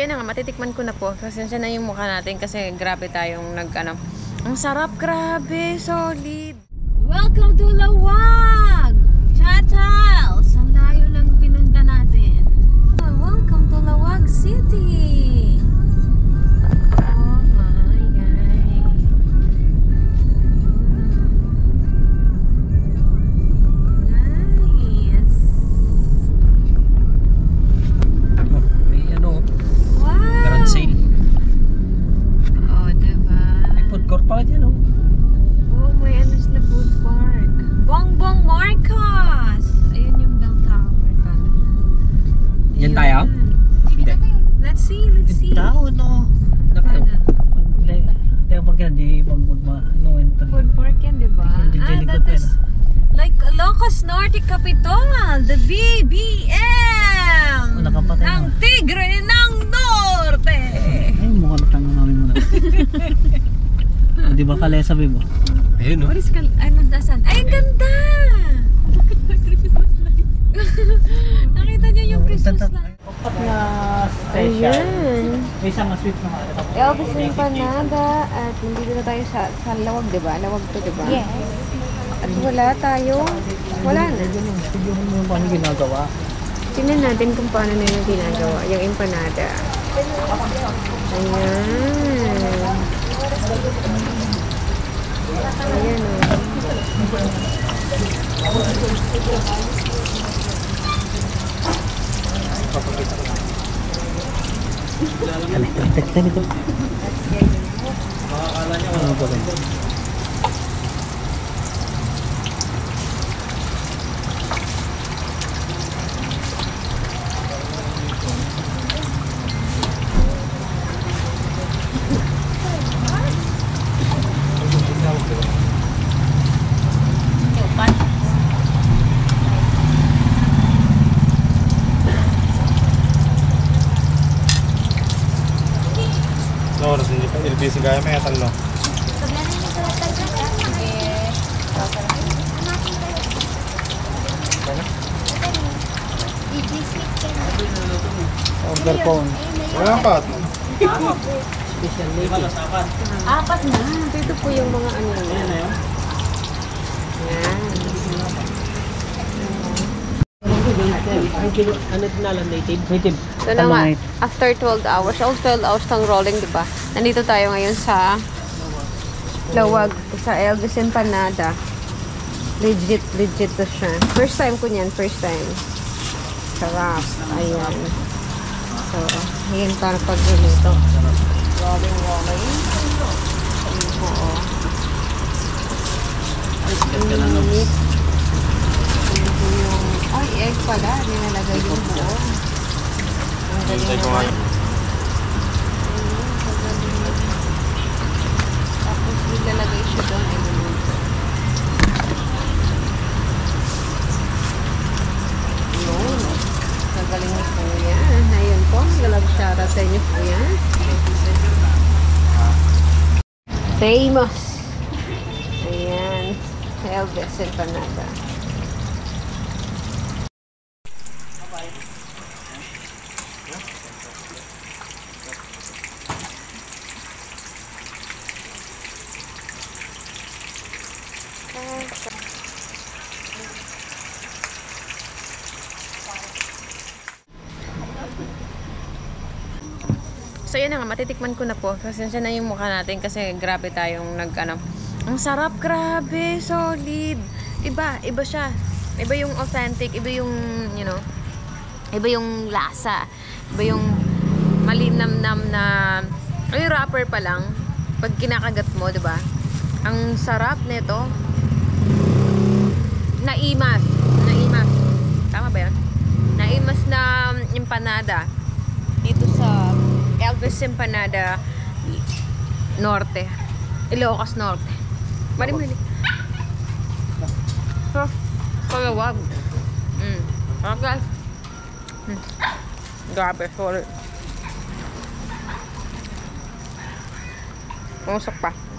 yun na nga, matitikman ko na po. Pasensya na yung mukha natin kasi grabe tayong nag-ano. Ang sarap, grabe, solid. Welcome to Lawag! Cha-chals! Ang layo lang pinunta natin. Welcome to Lawag City! Oh my God! Nice! May ano, Wow! garage sale. Oh, diba? May food court pa dyan, oh. Oh, may ano sila food park. Bongbong Marcos! Ayun yung bell tower. Yan tayo? Hindi. Let's see, let's see. Tao, no? Nakayo. Hindi. Hindi pag yan, di ano, enter. Food park yan, di ba? Hindi, That is like Ilocos Norte Capital, the BBM! Oh, nakapatay Ang na. Tigre ng Norte! Ay, mukhang tango namin muna. Di ba kalesa, Bibo? Ayun, no? What is ano, dasan? Ay, ang ganda! Nakita niyo yung Christmas light? Apat na special. Ayan. May isang sweet na mga. Elvis Empanada at nandito na tayo sa Lawag, di ba? Lawag to, di ba? Yes. At wala tayo. Wala na. Tignan mo yung paano ginagawa. Tingnan natin kung paano na yung ginagawa. Yung empanada. Ayan. Ayan o. Tekta nito. Ano ba rin? Oras hindi pa ilbisi kaya may talo. Order phone. Wala pa. Special lady. Apat na. Dito po yung mga ano. Ayan na yun. Ayan. Ano na lang, native? Native. So na nga, after 12 hours, all 12 hours ng rolling, di ba? Nandito tayo ngayon sa Lawag, sa Elvis Empanada. Legit to siya. First time ko niyan, first time. Sarap. Ayan. So, ayan para pagluluto. Rolling. Oo. Init. Ay, egg pala. Nilalagay yung buo. Ang galing naman. Tapos nilalagay siya doon. Ay, luluto. Yun. Nagaling ni Kuya. Ayun po. Galag shoutout sa inyo, Kuya. Famous. Ayan. Elvis Empanada. So yun na nga, matitikman ko na po. Pasensya na yung mukha natin kasi grabe tayong nag-ano. Ang sarap, grabe, solid. Iba siya. Iba yung authentic, iba yung, you know, iba yung lasa. Iba yung malinamnam na, yung wrapper pa lang, pag kinakagat mo, diba? Ang sarap nito. Naimas. Tama ba yun? Naimas na empanada. Dito sa Elvis Empanada Norte. Ilocos Norte. Mali. Kalawag. Okay. Grabe, sorry. Pumusok pa.